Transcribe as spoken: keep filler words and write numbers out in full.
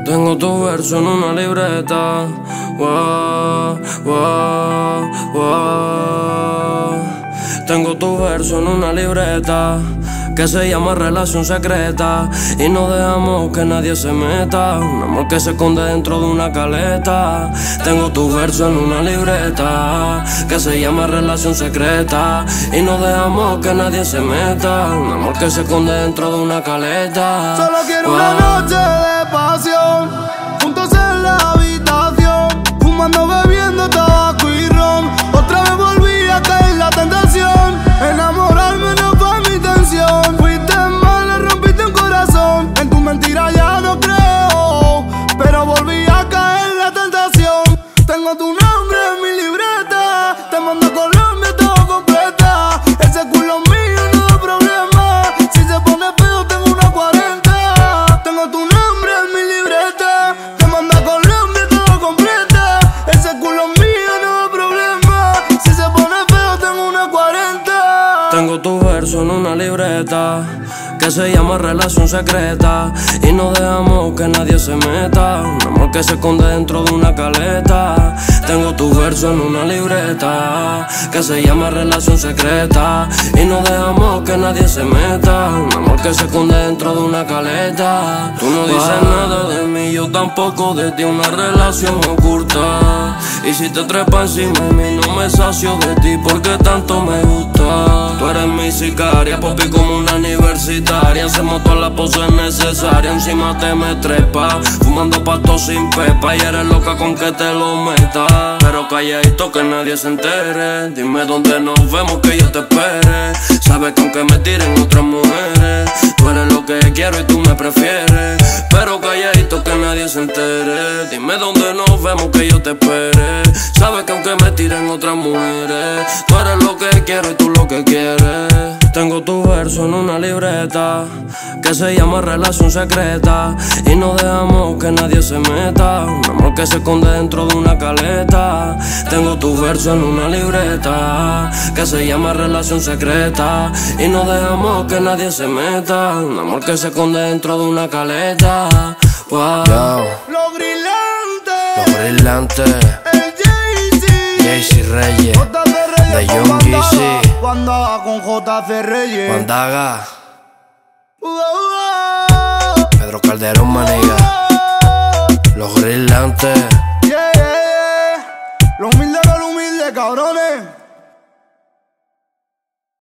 Tengo tu verso en una libreta. Wow, wow, wow. Tengo tu verso en una libreta que se llama relación secreta y no dejamos que nadie se meta. Un amor que se esconde dentro de una caleta. Tengo tu verso en una libreta que se llama relación secreta y no dejamos que nadie se meta. Un amor que se esconde dentro de una caleta. Solo quiero wow. una noche de pasión, juntos en la habitación, fumando, bebiendo tabaco y ron. Otra vez volví a caer en la tentación, enamorarme no fue mi intención. Fuiste mala, rompiste un corazón, en tu mentira ya no creo, pero volví a caer en la tentación. Tengo tu nombre en mi libreta, te mando a Colombia todo completa. Ese culo mío no da problema, si se pone feo tengo una cuarenta. Tengo tu nombre en mi libreta, te mando a Colombia todo completa. Ese culo mío no da problema, si se pone feo tengo una cuarenta. Tengo tu verso en una libreta que se llama relación secreta y no dejamos que nadie se meta. Un amor que se esconde dentro de una caleta. Tengo tu verso en una libreta que se llama relación secreta y no dejamos que nadie se meta. Un amor que se esconde dentro de una caleta. Tú no dices wow. nada de mí, yo tampoco de ti. Una relación oculta, y si te trepas encima de mí no me sacio de ti porque tanto me gusta. Tú eres mi sicaria, papi, como una universitaria. Hacemos todas las poses necesarias, encima te me trepa, fumando pasto sin pepa. Y eres loca con que te lo meta, pero calladito que nadie se entere. Dime dónde nos vemos que yo te espere. Sabes que aunque me tiren otras mujeres, tú eres lo que quiero y tú me prefieres. Pero calladito que nadie se entere. Dime dónde nos vemos que yo te espere. Sabes que aunque me tiren otras mujeres, tú eres lo que quiero y tú lo que quieres. Tengo tu verso en una libreta que se llama relación secreta y no dejamos que nadie se meta. Un amor que se esconde dentro de una caleta. Tengo tu verso en una libreta que se llama relación secreta y no dejamos que nadie se meta. Un amor que se esconde dentro de una caleta. Wow. Yo, Los brillantes, los brillantes, el Jay-Z, Jay-Z Reyes, J C Reyes de con Young Bandaga, Jeezy, Bandaga con J C Reyes. Bandaga, Uh, uh, Pedro Calderón, maniga, los brillantes. yeah, yeah. Lo humilde que lo humilde, cabrones.